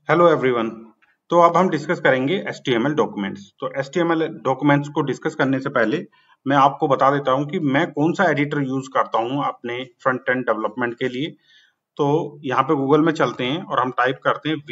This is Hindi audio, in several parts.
Hello everyone. तो अब हम डिस्कस करेंगे HTML डॉक्यूमेंट्स। तो HTML डॉक्यूमेंट्स को डिस्कस करने से पहले मैं आपको बता देता हूं कि मैं कौन सा एडिटर यूज करता हूं अपने फ्रंट एंड डेवलपमेंट के लिए। तो यहाँ पे गूगल में चलते हैं और हम टाइप करते हैं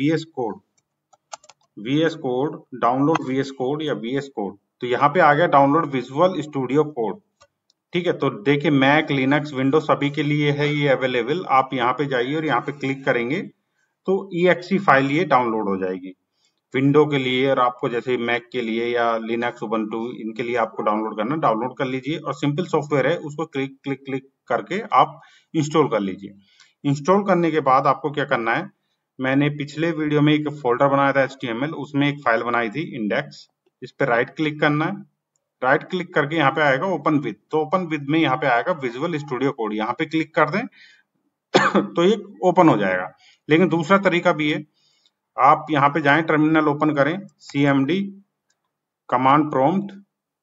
VS code download VS code या VS कोड। तो यहाँ पे आ गया डाउनलोड विजुअल स्टूडियो कोड। ठीक है, तो देखिए मैक लिनक्स विंडो सभी के लिए है ये अवेलेबल। आप यहाँ पे जाइए और यहाँ पे क्लिक करेंगे तो exe फाइल ये डाउनलोड हो जाएगी विंडो के लिए। और आपको जैसे मैक के लिए या लिनक्स उबंटू इनके लिए आपको डाउनलोड करना, डाउनलोड कर लीजिए और सिंपल सॉफ्टवेयर है, उसको क्लिक क्लिक क्लिक करके आप इंस्टॉल कर लीजिए। इंस्टॉल करने के बाद आपको क्या करना है, मैंने पिछले वीडियो में एक फोल्डर बनाया था HTML, उसमें एक फाइल बनाई थी इंडेक्स। इस पे राइट क्लिक करना है। राइट क्लिक करके यहाँ पे आएगा ओपन विद। तो ओपन विद में यहाँ पे आएगा विजुअल स्टूडियो कोड, यहाँ पे क्लिक कर दें तो ये ओपन हो जाएगा। लेकिन दूसरा तरीका भी है, आप यहाँ पे जाएं, टर्मिनल ओपन करें, CMD कमांड प्रॉम्प्ट।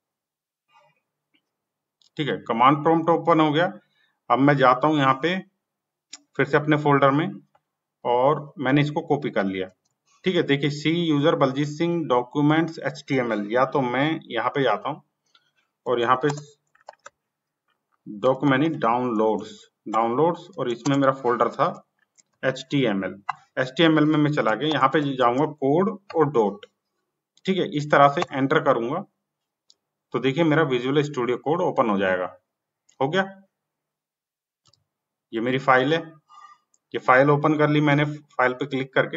ठीक है, कमांड प्रॉम्प्ट ओपन हो गया। अब मैं जाता हूं यहाँ पे फिर से अपने फोल्डर में और मैंने इसको कॉपी कर लिया। ठीक है, देखिए C user Baljeet Singh documents HTML, या तो मैं यहाँ पे जाता हूँ और यहाँ पे डॉक्यूमेंट डाउनलोड्स और इसमें मेरा फोल्डर था HTML में मैं चला गया। यहाँ पे जाऊंगा कोड और डॉट। ठीक है, इस तरह से एंटर करूंगा तो देखिए मेरा विजुअल स्टूडियो कोड ओपन हो जाएगा। हो गया, ये मेरी फाइल है। ये फाइल ओपन कर ली मैंने, फाइल पे क्लिक करके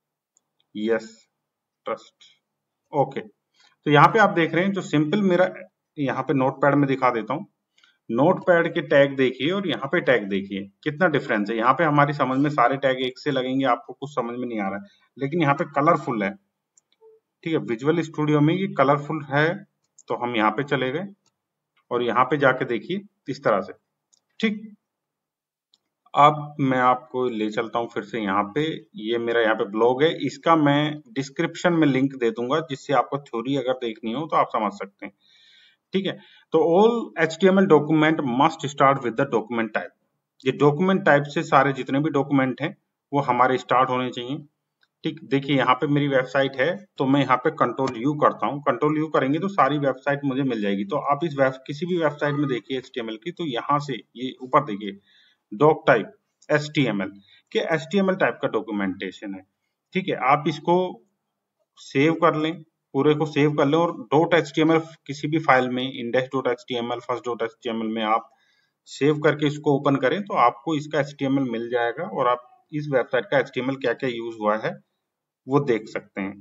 यस ट्रस्ट ओके। तो यहाँ पे आप देख रहे हैं जो सिंपल मेरा, यहाँ पे नोटपैड में दिखा देता हूँ। नोटपैड के टैग देखिए और यहाँ पे टैग देखिए कितना डिफरेंस है। यहाँ पे हमारी समझ में सारे टैग एक से लगेंगे, आपको कुछ समझ में नहीं आ रहा है, लेकिन यहाँ पे कलरफुल है। ठीक है, विजुअल स्टूडियो में ये कलरफुल है। तो हम यहाँ पे चले गए और यहाँ पे जाके देखिए इस तरह से। ठीक, अब मैं आपको ले चलता हूँ फिर से यहाँ पे। ये मेरा यहाँ पे ब्लॉग है, इसका मैं डिस्क्रिप्शन में लिंक दे दूंगा, जिससे आपको थ्योरी अगर देखनी हो तो आप समझ सकते हैं। ठीक है, तो all HTML document must start with the document type. ये डॉक्यूमेंट टाइप से सारे जितने भी डॉक्यूमेंट हैं वो हमारे स्टार्ट होने चाहिए। ठीक, देखिए यहाँ पे मेरी वेबसाइट है, तो मैं यहाँ पे कंट्रोल यू करता हूँ। कंट्रोल यू करेंगे तो सारी वेबसाइट मुझे मिल जाएगी। तो आप इस किसी भी वेबसाइट में देखिए HTML की, तो यहाँ से ये ऊपर देखिए डॉक टाइप HTML के HTML टाइप का डॉक्यूमेंटेशन है। ठीक है, आप इसको सेव कर लें, पूरे को सेव कर लें और .html किसी भी फाइल में index.html first.html में आप सेव करके इसको ओपन करें तो आपको इसका HTML मिल जाएगा और आप इस वेबसाइट का HTML क्या क्या यूज हुआ है वो देख सकते हैं।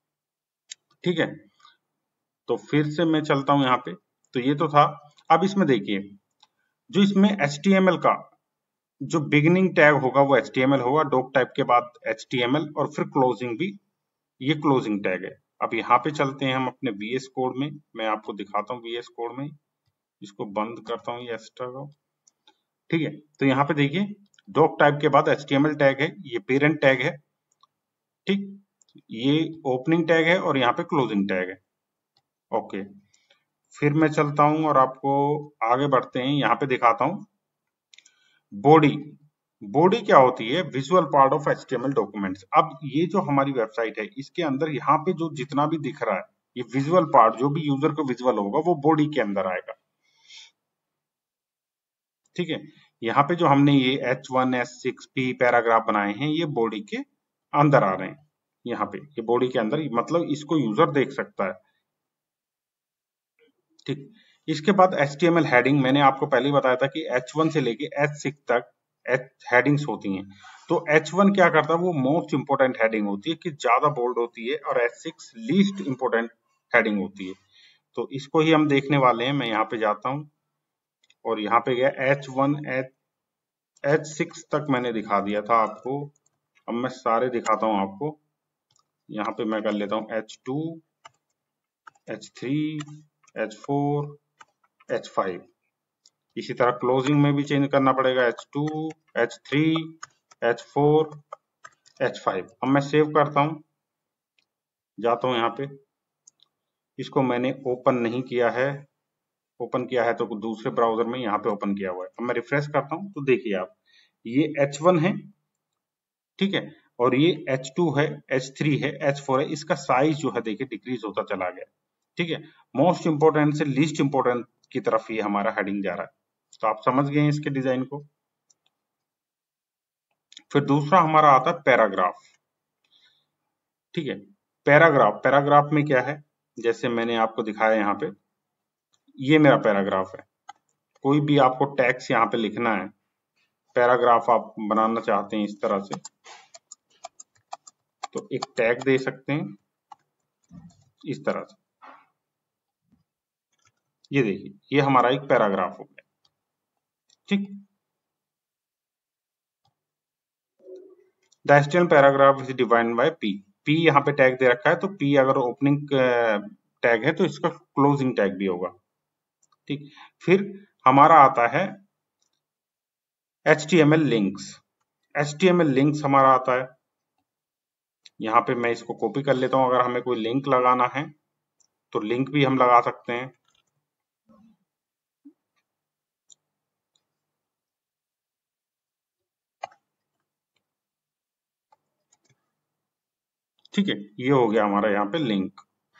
ठीक है, तो फिर से मैं चलता हूं यहाँ पे। तो ये तो था। अब इसमें देखिए जो इसमें HTML का जो बिगिनिंग टैग होगा वो HTML होगा, डॉक टाइप के बाद HTML और फिर क्लोजिंग भी, ये क्लोजिंग टैग है। अब यहाँ पे चलते हैं हम अपने VS कोड में, मैं आपको दिखाता हूँ VS कोड में। इसको बंद करता हूँ ये एक्स्ट्रा को। ठीक है, तो यहाँ पे देखिए डॉक टाइप के बाद HTML टैग है, ये पेरेंट टैग है। ठीक, ये ओपनिंग टैग है और यहाँ पे क्लोजिंग टैग है। ओके, फिर मैं चलता हूं और आपको आगे बढ़ते हैं, यहाँ पे दिखाता हूं बॉडी। बॉडी क्या होती है? Visual part of HTML documents. अब ये जो हमारी वेबसाइट है इसके अंदर यहाँ पे जो जितना भी दिख रहा है ये विजुअल पार्ट, जो भी यूजर को विजुअल होगा वो बॉडी के अंदर आएगा। ठीक है, यहाँ पे जो हमने ये H1 H6P पैराग्राफ बनाए हैं ये बॉडी के अंदर आ रहे हैं। यहाँ पे ये बॉडी के अंदर, मतलब इसको यूजर देख सकता है। ठीक, इसके बाद HTML हेडिंग, मैंने आपको पहले ही बताया था कि H1 से लेके H6 तक हेडिंग्स होती हैं। तो H1 क्या करता है, वो मोस्ट इंपोर्टेंट हेडिंग होती है कि ज्यादा बोल्ड होती है, और H6 लीस्ट इंपोर्टेंट हेडिंग होती है। तो इसको ही हम देखने वाले हैं। मैं यहाँ पे जाता हूँ और यहाँ पे गया H1 H6 तक मैंने दिखा दिया था आपको। अब मैं सारे दिखाता हूँ आपको। यहाँ पे मैं कर लेता हूँ H2 H3 H4 H5। इसी तरह क्लोजिंग में भी चेंज करना पड़ेगा, H2 H3 H4 H5। अब मैं सेव करता हूं, जाता हूं यहाँ पे। इसको मैंने ओपन नहीं किया है, ओपन किया है तो दूसरे ब्राउजर में यहाँ पे ओपन किया हुआ है। अब मैं रिफ्रेश करता हूं तो देखिए आप, ये H1 है। ठीक है, और ये H2 है, H3 है, H4 है, इसका साइज जो है देखिए डिक्रीज होता चला गया। ठीक है, मोस्ट इंपोर्टेंट से लीस्ट इंपोर्टेंट की तरफ ये हमारा हेडिंग जा रहा है। तो आप समझ गए हैं इसके डिजाइन को। फिर दूसरा हमारा आता है पैराग्राफ। ठीक है, पैराग्राफ, पैराग्राफ में क्या है, जैसे मैंने आपको दिखाया यहाँ पे, ये मेरा पैराग्राफ है। कोई भी आपको टैक्स यहाँ पे लिखना है, पैराग्राफ आप बनाना चाहते हैं इस तरह से, तो एक टैग दे सकते हैं इस तरह से। ये देखिए, ये हमारा एक पैराग्राफ हो गया। ठीक, the HTML paragraph is defined by P। P यहाँ पे टैग दे रखा है, तो P अगर ओपनिंग टैग है तो इसका क्लोजिंग टैग भी होगा। ठीक, फिर हमारा आता है HTML लिंक्स। HTML लिंक्स हमारा आता है, यहाँ पे मैं इसको कॉपी कर लेता हूं। अगर हमें कोई लिंक लगाना है तो लिंक भी हम लगा सकते हैं। ठीक है, ये हो गया हमारा यहाँ पे लिंक।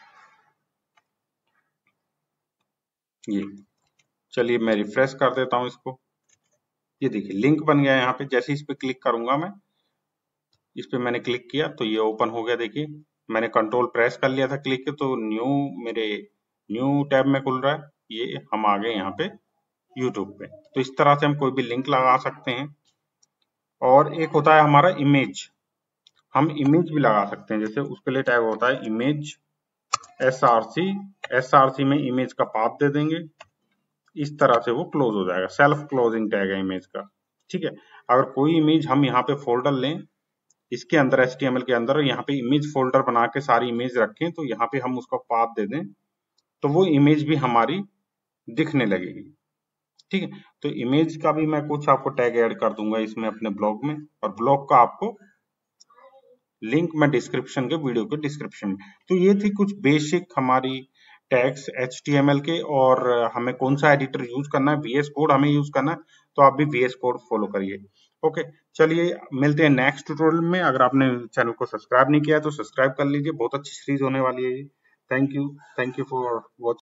ये चलिए मैं रिफ्रेश कर देता हूं इसको। ये देखिए लिंक बन गया यहाँ पे। जैसे इस पे क्लिक करूंगा मैं, इस पे मैंने क्लिक किया तो ये ओपन हो गया। देखिए मैंने कंट्रोल प्रेस कर लिया था क्लिक के, तो मेरे न्यू टैब में खुल रहा है। ये हम आ गए यहाँ पे यूट्यूब पे। तो इस तरह से हम कोई भी लिंक लगा सकते हैं। और एक होता है हमारा इमेज, हम इमेज भी लगा सकते हैं। जैसे उसके लिए टैग होता है इमेज SRC। SRC में इमेज का पाथ दे देंगे, इस तरह से वो क्लोज हो जाएगा। सेल्फ क्लोजिंग टैग है इमेज का। ठीक है, अगर कोई इमेज हम यहाँ पे फोल्डर लें, इसके अंदर HTML के अंदर यहाँ पे इमेज फोल्डर बना के सारी इमेज रखें, तो यहाँ पे हम उसका पाथ दे दें तो वो इमेज भी हमारी दिखने लगेगी। ठीक है, तो इमेज का भी मैं कुछ आपको टैग ऐड कर दूंगा इसमें अपने ब्लॉग में, और ब्लॉग का आपको लिंक मैं डिस्क्रिप्शन के, वीडियो के डिस्क्रिप्शन में। तो ये थी कुछ बेसिक हमारी टैग्स HTML के, और हमें कौन सा एडिटर यूज करना है, VS कोड हमें यूज करना है, तो आप भी VS कोड फॉलो करिए। ओके, चलिए मिलते हैं नेक्स्ट ट्यूटोरियल में। अगर आपने चैनल को सब्सक्राइब नहीं किया है तो सब्सक्राइब कर लीजिए, बहुत अच्छी सीरीज होने वाली है ये। Thank you for watching.